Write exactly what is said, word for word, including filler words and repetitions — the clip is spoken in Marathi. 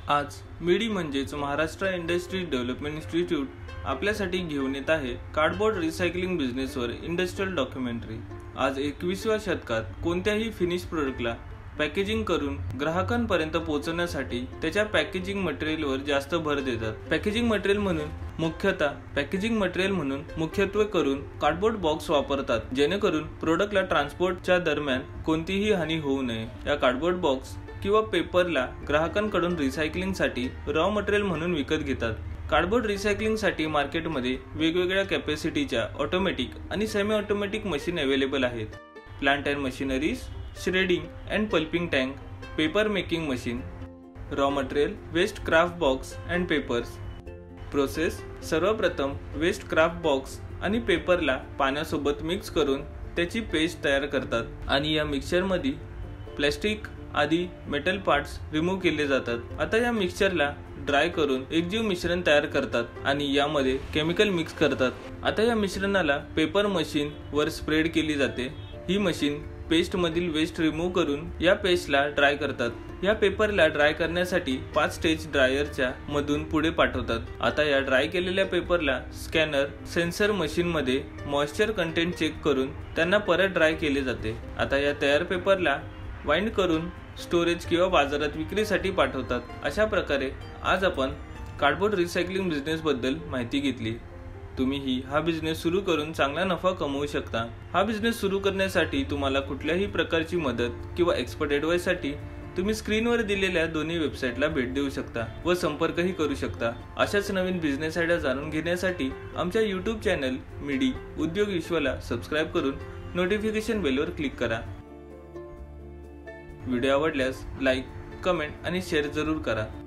आज मिडी म्हणजेच महाराष्ट्र इंडस्ट्री डेव्हलपमेंट इन्स्टिट्यूट आपल्यासाठी घेऊन येत आहे कार्डबोर्ड रिसायकलिंग बिझनेसवर इंडस्ट्रियल डॉक्युमेंटरी। आज एकविसाव्या शतकात कोणत्याही फिनिश प्रोडक्टला पॅकेजिंग करून ग्राहकांपर्यंत पोहोचवण्यासाठी त्याच्या पॅकेजिंग मटेरियलवर जास्त भर देतात। पॅकेजिंग मटेरियल म्हणून मुख्यतः पॅकेजिंग मटेरियल म्हणून मुख्यत्वे करून कार्डबोर्ड बॉक्स वापरतात, जेणेकरून प्रोडक्टला ट्रान्सपोर्टच्या दरम्यान कोणतीही हानी होऊ नये। या कार्डबोर्ड बॉक्स किंवा पेपरला ग्राहकांकडून रिसायकलिंगसाठी रॉ मटेरियल म्हणून विकत घेतात। कार्डबोर्ड रिसायकलिंगसाठी मार्केटमध्ये वेगवेगळ्या कॅपॅसिटीच्या ऑटोमॅटिक आणि सेमी ऑटोमॅटिक मशीन अवेलेबल आहेत। Plant and machineries, shredding and pulping tank, paper making machine. Raw material waste kraft box and papers. Process सर्वप्रथम वेस्ट क्राफ्ट बॉक्स आणि पेपरला पाण्यासोबत मिक्स करून त्याची पेस्ट तयार करतात आणि या मिक्सचरमध्ये प्लास्टिक आदी मेटल पार्ट्स रिमूव्ह केले जातात। आता या मिक्सचरला ड्राय करून एकजीव मिश्रण तयार करतात आणि यामध्ये केमिकल मिक्स करतात। आता या मिश्रणाला पेपर मशीन वर स्प्रेड केली जाते। ही मशीन पेस्ट मधील वेस्ट रिमूव्ह करून या पेस्टला ड्राय करतात। या पेपरला ड्राय करण्यासाठी पाच स्टेज ड्रायरच्या मधून पुढे पाठवतात। आता या ड्राय केलेल्या पेपरला स्कॅनर सेन्सर मशीन मध्ये मॉइश्चर कंटेंट चेक करून त्यांना परत ड्राय केले जाते। आता या तयार पेपरला वाइंड करून स्टोरेज किंवा बाजारात विक्रीसाठी पाठवतात। अशा प्रकारे आज आपण कार्डबोर्ड रिसायकलिंग बिझनेस बद्दल माहिती घेतली। तुम्हीही हा बिझनेस सुरू करून चांगला नफा कमवू शकता। हा बिझनेस सुरू करण्यासाठी तुम्हाला कुठल्याही प्रकारची मदत किंवा एक्सपर्ट ॲडवाइससाठी तुम्ही स्क्रीनवर दिलेल्या दोन्ही वेबसाईटला भेट देऊ शकता व संपर्कही करू शकता। अशाच नवीन बिझनेस आयडिया जाणून घेण्यासाठी आमच्या यूट्यूब चॅनल मिडी उद्योग विश्वला सबस्क्राईब करून नोटिफिकेशन बेलवर क्लिक करा। व्हिडिओ आवडल्यास लाईक, कमेंट आणि शेअर जरूर करा।